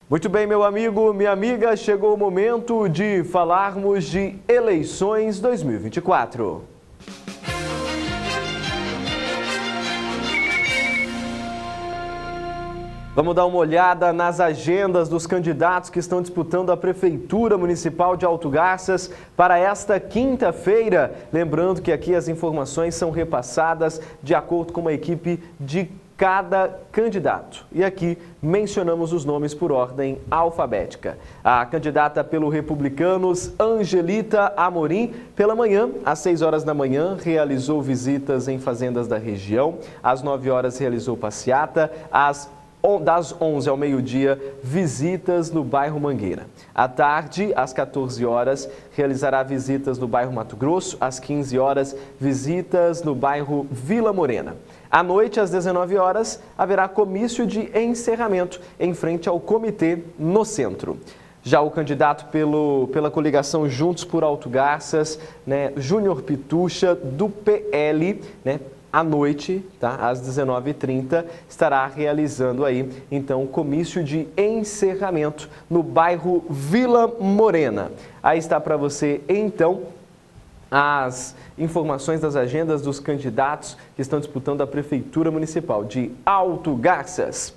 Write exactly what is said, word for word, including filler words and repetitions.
Muito bem, meu amigo, minha amiga, chegou o momento de falarmos de eleições dois mil e vinte e quatro. Vamos dar uma olhada nas agendas dos candidatos que estão disputando a Prefeitura Municipal de Alto Garças para esta quinta-feira. Lembrando que aqui as informações são repassadas de acordo com uma equipe de cada candidato. E aqui mencionamos os nomes por ordem alfabética. A candidata pelo Republicanos, Angelita Amorim, pela manhã, às seis horas da manhã, realizou visitas em fazendas da região. Às nove horas realizou passeata. Às Das onze ao meio-dia, visitas no bairro Mangueira. À tarde, às quatorze horas, realizará visitas no bairro Mato Grosso. Às quinze horas, visitas no bairro Vila Morena. À noite, às dezenove horas, haverá comício de encerramento em frente ao comitê no centro. Já o candidato pelo, pela coligação Juntos por Alto Garças, né, Júnior Pitucha, do P L, né, à noite, tá, às dezenove e trinta, estará realizando aí, então, o comício de encerramento no bairro Vila Morena. Aí está para você, então, as informações das agendas dos candidatos que estão disputando a Prefeitura Municipal de Alto Garças.